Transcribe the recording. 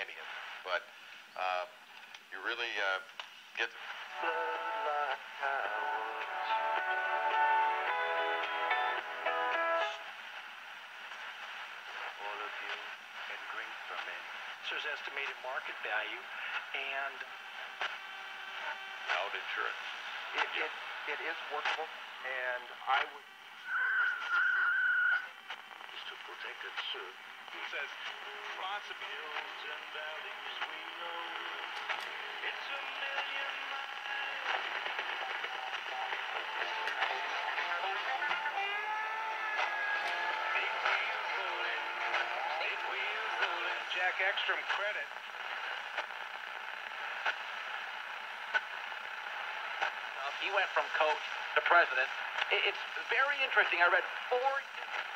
any of it. But you really get to... All of you can drink from it. There's estimated market value, and Out insurance. it is workable, and I would... Just to protect it, sir. It says, lots of hills and valleys we know. It's a million big wheels rolling, big wheels rolling. Jack Ekstrom credit. He went from coach to president. It's very interesting. I read 4